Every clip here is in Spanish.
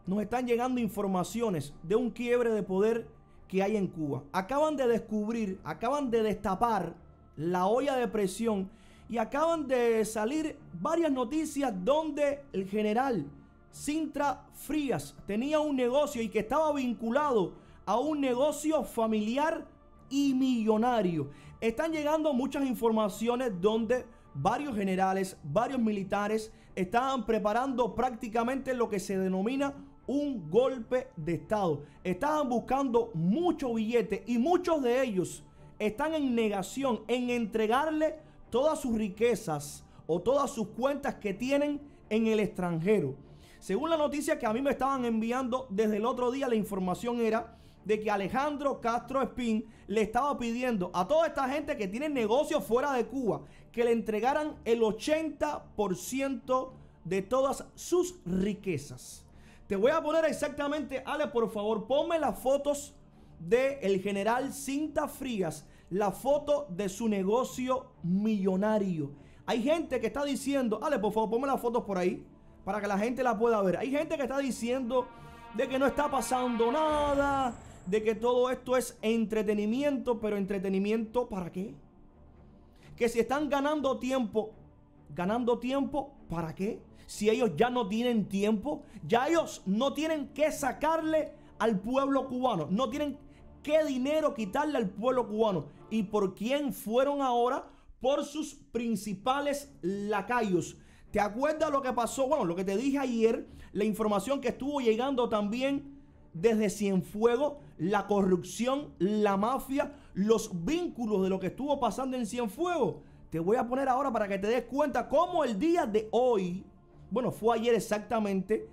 nos están llegando informaciones de un quiebre de poder que hay en Cuba. Acaban de descubrir, acaban de destapar la olla de presión y acaban de salir varias noticias donde el general Cinta Frías tenía un negocio y que estaba vinculado a un negocio familiar y millonario. Están llegando muchas informaciones donde varios generales, varios militares estaban preparando prácticamente lo que se denomina un golpe de estado. Estaban buscando mucho billete y muchos de ellos están en negación en entregarle todas sus riquezas o todas sus cuentas que tienen en el extranjero. Según la noticia que a mí me estaban enviando desde el otro día, la información era de que Alejandro Castro Espín le estaba pidiendo a toda esta gente que tiene negocios fuera de Cuba que le entregaran el 80% de todas sus riquezas. Te voy a poner exactamente, Ale, por favor, ponme las fotos del general Cinta Frías, la foto de su negocio millonario. Hay gente que está diciendo, Ale, por favor, ponme las fotos por ahí para que la gente la pueda ver. Hay gente que está diciendo de que no está pasando nada, de que todo esto es entretenimiento, pero entretenimiento ¿para qué? Que si están ganando tiempo, ¿para qué? Si ellos ya no tienen tiempo, ya ellos no tienen que sacarle al pueblo cubano, no tienen qué dinero quitarle al pueblo cubano. ¿Y por quién fueron ahora? Por sus principales lacayos. ¿Te acuerdas lo que pasó? Bueno, lo que te dije ayer, la información que estuvo llegando también desde Cienfuegos, la corrupción, la mafia, los vínculos de lo que estuvo pasando en Cienfuegos. Te voy a poner ahora para que te des cuenta cómo el día de hoy, bueno, fue ayer exactamente,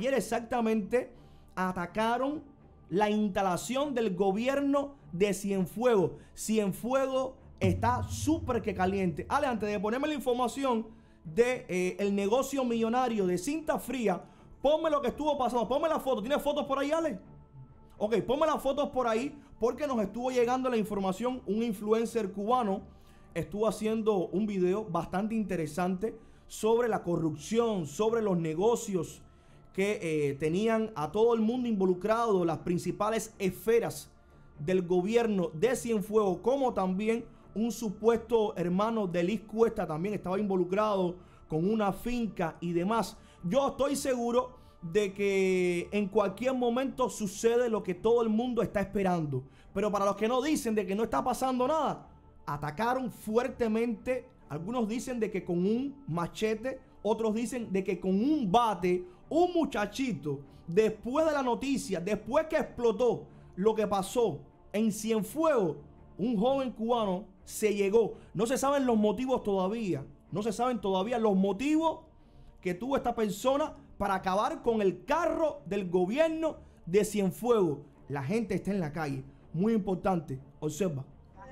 atacaron la instalación del gobierno de Cienfuegos. Cienfuegos está súper que caliente. Ale, antes de ponerme la información de el negocio millonario de Cinta Fría, ponme lo que estuvo pasando, ponme la foto. ¿Tienes fotos por ahí, Ale? Ok, ponme las fotos por ahí porque nos estuvo llegando la información. Un influencer cubano estuvo haciendo un video bastante interesante sobre la corrupción, sobre los negocios que tenían a todo el mundo involucrado, las principales esferas del gobierno de Cienfuegos, como también un supuesto hermano de Liz Cuesta también estaba involucrado con una finca y demás. Yo estoy seguro de que en cualquier momento sucede lo que todo el mundo está esperando. Pero para los que no dicen de que no está pasando nada, atacaron fuertemente. Algunos dicen de que con un machete, otros dicen de que con un bate. Un muchachito, después de la noticia, después que explotó lo que pasó en Cienfuegos, un joven cubano se llegó. No se saben los motivos todavía. No se saben todavía los motivos que tuvo esta persona para acabar con el carro del gobierno de Cienfuegos. La gente está en la calle. Muy importante. Observa.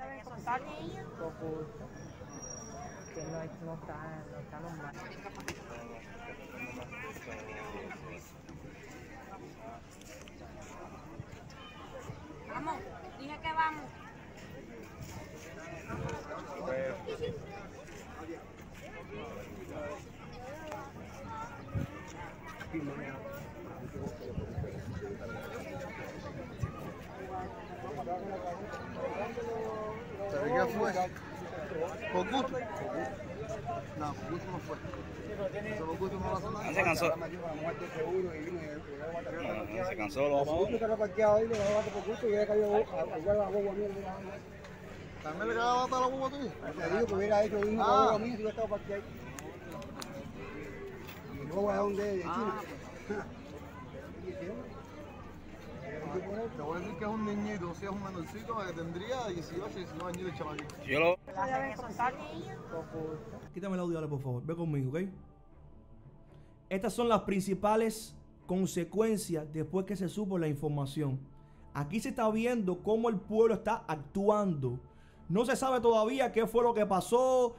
Vamos, dije que vamos. ¿Sabes qué fue? ¿Por gusto? No, por gusto no fue. Por gusto no lo No se cansó. No se cansó, lo vamos a ver. ¿También le quedaba bata a la boba tuya? Te digo que hubiera hecho un juego a mí si yo estaba parqueado. Y luego a donde de China. Te voy a decir que es un niñito, si es un menorcito, que tendría 18, 19 años de chamaquito. Yo lo... Quítame el audio, Ale, por favor. Ve conmigo, ¿ok? Estas son las principales consecuencias después que se supo la información. Aquí se está viendo cómo el pueblo está actuando. No se sabe todavía qué fue lo que pasó,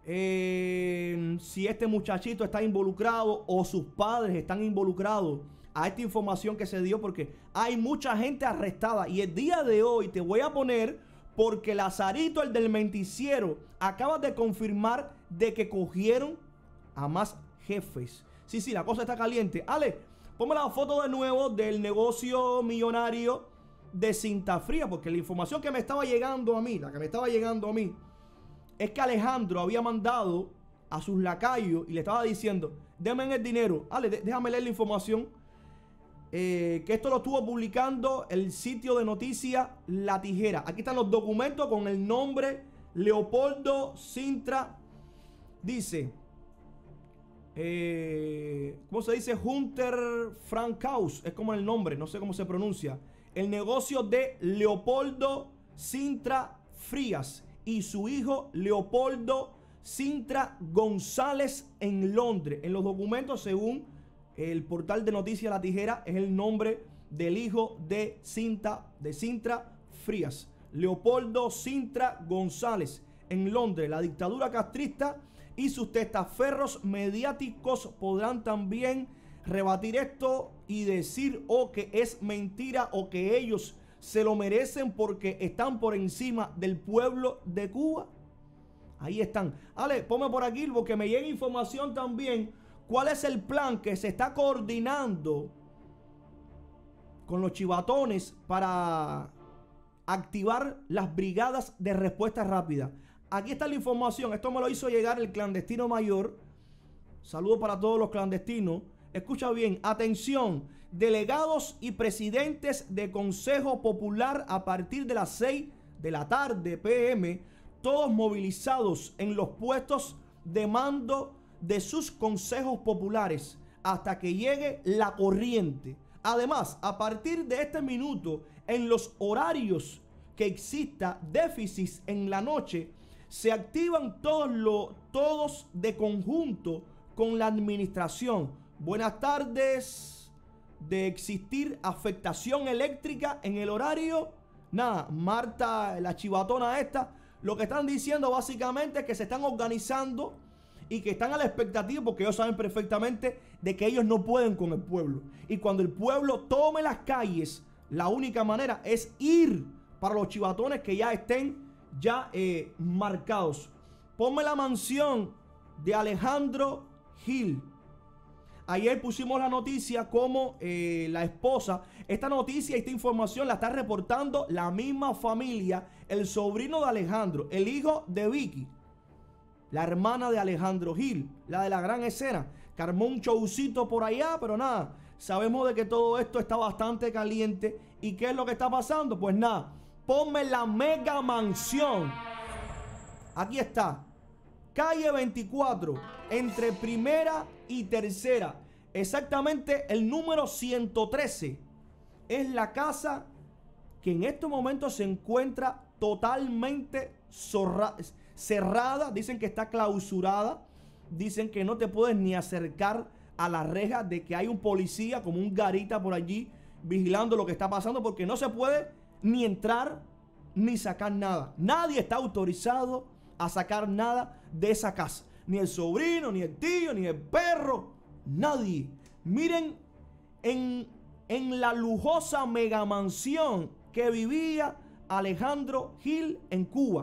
si este muchachito está involucrado o sus padres están involucrados a esta información que se dio, porque hay mucha gente arrestada. Y el día de hoy te voy a poner, porque Lazarito, el del menticiero, acaba de confirmar de que cogieron a más jefes. Sí, la cosa está caliente. Ale, Ponme la foto de nuevo del negocio millonario de Cinta Fría, porque la información que me estaba llegando a mí, es que Alejandro había mandado a sus lacayos y le estaba diciendo, denme el dinero. Déjame leer la información. Que esto lo estuvo publicando el sitio de noticias La Tijera. Aquí están los documentos con el nombre Leopoldo Sintra. Dice, ¿cómo se dice? Hunter Frankhaus, es como el nombre, no sé cómo se pronuncia. El negocio de Leopoldo Sintra Frías y su hijo Leopoldo Sintra González en Londres. En los documentos, según el portal de noticias La Tijera, es el nombre del hijo de Sintra Frías, Leopoldo Sintra González en Londres. La dictadura castrista y sus testaferros mediáticos podrán también rebatir esto y decir o que es mentira o que ellos se lo merecen porque están por encima del pueblo de Cuba. Ahí están. Ale, ponme por aquí porque me llega información también. ¿Cuál es el plan que se está coordinando con los chivatones para activar las brigadas de respuesta rápida? Aquí está la información. Esto me lo hizo llegar el clandestino mayor. Saludos para todos los clandestinos. Escucha bien. Atención. Delegados y presidentes de Consejo Popular a partir de las 6 de la tarde p.m. Todos movilizados en los puestos de mando de sus consejos populares hasta que llegue la corriente. Además, a partir de este minuto, en los horarios que exista déficit en la noche, se activan todos de conjunto con la administración. Buenas tardes. De existir afectación eléctrica en el horario, nada, Marta, la chivatona esta, lo que están diciendo básicamente es que se están organizando y que están a la expectativa porque ellos saben perfectamente de que ellos no pueden con el pueblo. Y cuando el pueblo tome las calles, la única manera es ir para los chivatones que ya estén marcados. Ponme la mansión de Alejandro Gil. Ayer pusimos la noticia como la esposa. Esta noticia, esta información la está reportando la misma familia, el sobrino de Alejandro, el hijo de Vicky, la hermana de Alejandro Gil, la de la gran escena, que armó un showcito por allá, pero nada, sabemos de que todo esto está bastante caliente. ¿Y qué es lo que está pasando? Pues nada, ponme la mega mansión. Aquí está. Calle 24, entre primera y tercera. Exactamente el número 113. Es la casa que en estos momentos se encuentra totalmente cerrada. Dicen que está clausurada. Dicen que no te puedes ni acercar a la reja, de que hay un policía como un garita por allí vigilando lo que está pasando, porque no se puede ni entrar ni sacar nada. Nadie está autorizado a sacar nada de esa casa. Ni el sobrino, ni el tío, ni el perro. Nadie. Miren en la lujosa mega mansión que vivía Alejandro Gil en Cuba.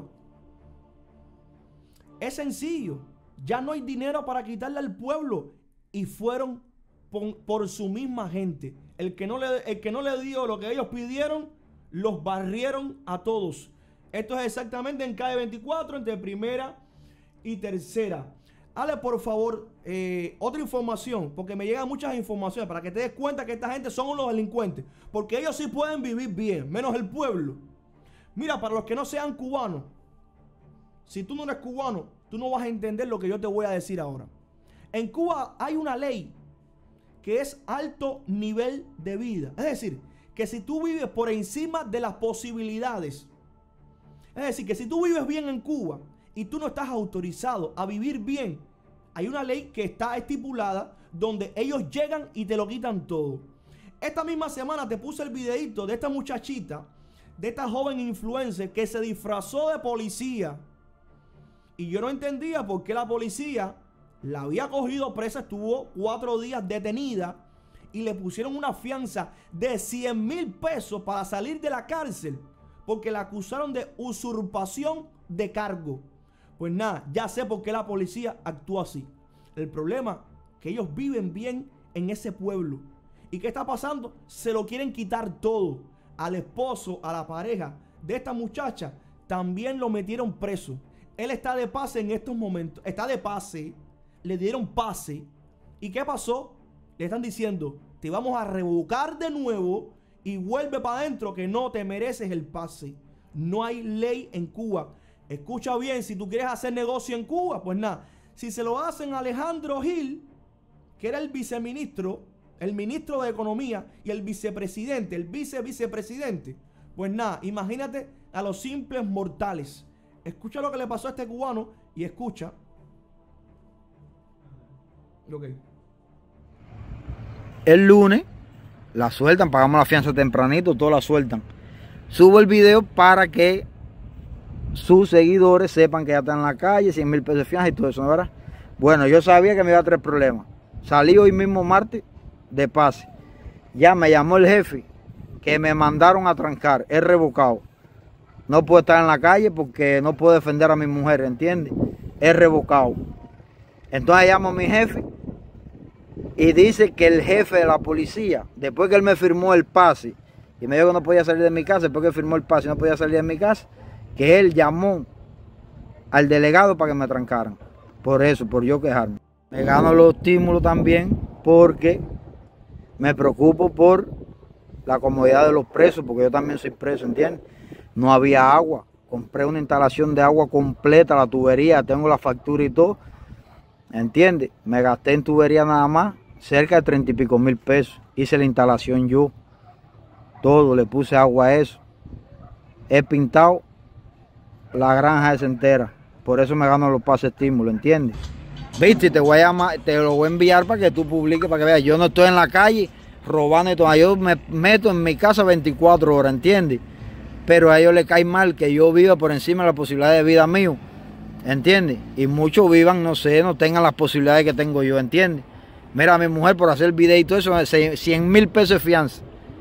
Es sencillo. Ya no hay dinero para quitarle al pueblo. Y fueron por su misma gente. El que no le dio lo que ellos pidieron, los barrieron a todos. Esto es exactamente en calle 24, entre primera y tercera. Dale, por favor, otra información, porque me llegan muchas informaciones para que te des cuenta que esta gente son unos delincuentes. Porque ellos sí pueden vivir bien, menos el pueblo. Mira, para los que no sean cubanos, si tú no eres cubano, tú no vas a entender lo que yo te voy a decir ahora. En Cuba hay una ley que es alto nivel de vida. Es decir, que si tú vives por encima de las posibilidades, es decir, que si tú vives bien en Cuba y tú no estás autorizado a vivir bien, hay una ley que está estipulada donde ellos llegan y te lo quitan todo. Esta misma semana te puse el videito de esta muchachita, de esta joven influencer que se disfrazó de policía. Y yo no entendía por qué la policía la había cogido presa, estuvo 4 días detenida y le pusieron una fianza de 100,000 pesos para salir de la cárcel, porque la acusaron de usurpación de cargo. Pues nada, ya sé por qué la policía actúa así. El problema es que ellos viven bien en ese pueblo. ¿Y qué está pasando? Se lo quieren quitar todo. Al esposo, a la pareja de esta muchacha, también lo metieron preso. Él está de pase en estos momentos. Está de pase. Le dieron pase. ¿Y qué pasó? Le están diciendo, te vamos a revocar de nuevo y vuelve para adentro que no te mereces el pase. No hay ley en Cuba. Escucha bien, si tú quieres hacer negocio en Cuba, pues nada. Si se lo hacen a Alejandro Gil, que era el viceministro, el ministro de Economía y el vicepresidente, el vicepresidente, pues nada, imagínate a los simples mortales. Escucha lo que le pasó a este cubano y escucha. Okay. El lunes la sueltan, pagamos la fianza tempranito, todos la sueltan. Subo el video para que sus seguidores sepan que ya está en la calle, 100,000 pesos de fianza y todo eso, ¿no? ¿Verdad? Bueno, yo sabía que me iba a traer problemas. Salí hoy mismo martes de pase. Ya me llamó el jefe que me mandaron a trancar, es revocado. No puedo estar en la calle porque no puedo defender a mi mujer, ¿entiendes? Es revocado. Entonces llamo a mi jefe y dice que el jefe de la policía, después que él me firmó el pase y me dijo que no podía salir de mi casa, después que firmó el pase y no podía salir de mi casa, que él llamó al delegado para que me trancaran. Por eso, por yo quejarme. Me gano los estímulos también porque me preocupo por la comodidad de los presos, porque yo también soy preso, ¿entiendes? No había agua. Compré una instalación de agua completa, la tubería, tengo la factura y todo. ¿Entiendes? Me gasté en tubería nada más cerca de 30 y pico mil pesos. Hice la instalación yo. Todo, le puse agua a eso. He pintado la granja esa entera. Por eso me gano los pases estímulos, ¿entiendes? Viste, te voy a llamar, te lo voy a enviar para que tú publiques, para que veas. Yo no estoy en la calle robando y todo. Yo me meto en mi casa 24 horas, ¿entiendes? Pero a ellos les cae mal que yo viva por encima de la posibilidad de vida mío, ¿entiendes? Y muchos vivan, no sé, no tengan las posibilidades que tengo yo, ¿entiendes? Mira, a mi mujer por hacer video y todo eso, 100,000 pesos de fianza.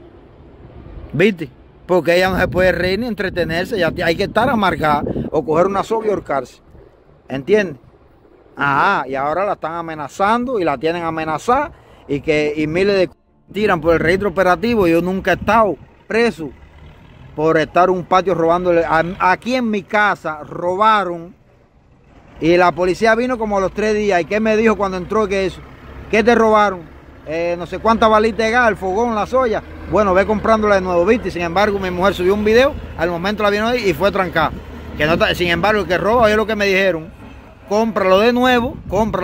¿Viste? Porque ella no se puede reír ni entretenerse, ya hay que estar amargada o coger una soga y ahorcarse, ¿entiendes? Ajá, y ahora la están amenazando y la tienen amenazada y miles de tiran por el registro operativo. Yo nunca he estado preso por estar en un patio robándole. Aquí en mi casa robaron y la policía vino como a los 3 días. ¿Y qué me dijo cuando entró? ¿Qué eso? ¿Qué te robaron? No sé cuántas balitas de gas, el fogón, la soya. Bueno, ve comprándola de nuevo, ¿viste? Sin embargo, mi mujer subió un video, al momento la vino ahí y fue trancada. Que no, sin embargo, el que roba, oye lo que me dijeron, cómpralo de nuevo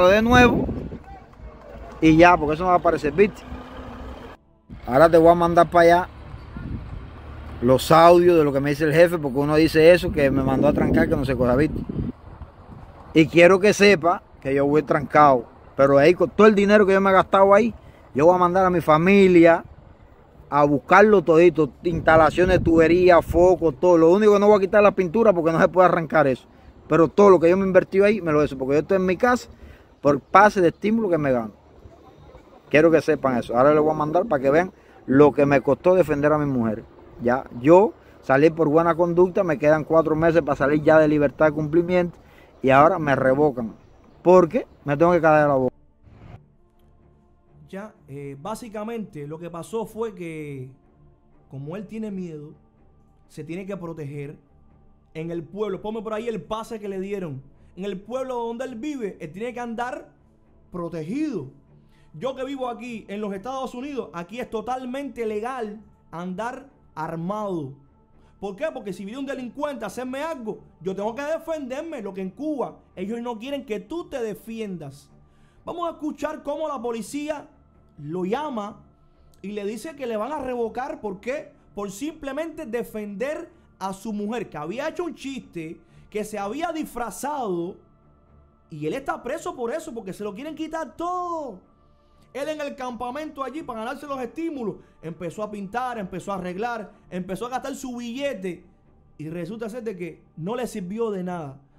y ya, porque eso no va a aparecer, ¿viste? Ahora te voy a mandar para allá los audios de lo que me dice el jefe, porque uno dice eso, que me mandó a trancar, que no sé cosa, ¿viste? Y quiero que sepa que yo voy trancado, pero ahí con todo el dinero que yo me he gastado ahí, yo voy a mandar a mi familia a buscarlo todito, instalaciones de tubería, focos, todo. Lo único que no voy a quitar la pintura porque no se puede arrancar eso. Pero todo lo que yo me invertí ahí, me lo hizo, porque yo estoy en mi casa por pase de estímulo que me gano. Quiero que sepan eso. Ahora les voy a mandar para que vean lo que me costó defender a mi mujer. Ya, yo salí por buena conducta, me quedan 4 meses para salir ya de libertad de cumplimiento y ahora me revocan porque me tengo que callar la boca. Ya, básicamente lo que pasó fue que como él tiene miedo, se tiene que proteger. En el pueblo, ponme por ahí el pase que le dieron. En el pueblo donde él vive, él tiene que andar protegido. Yo que vivo aquí en los Estados Unidos, aquí es totalmente legal andar armado. ¿Por qué? Porque si viene un delincuente a hacerme algo, yo tengo que defenderme. Lo que en Cuba, ellos no quieren que tú te defiendas. Vamos a escuchar cómo la policía lo llama y le dice que le van a revocar. ¿Por qué? Por simplemente defender a su mujer, que había hecho un chiste, que se había disfrazado, y él está preso por eso, porque se lo quieren quitar todo. Él en el campamento allí, para ganarse los estímulos, empezó a pintar, empezó a arreglar, empezó a gastar su billete, y resulta ser de que no le sirvió de nada.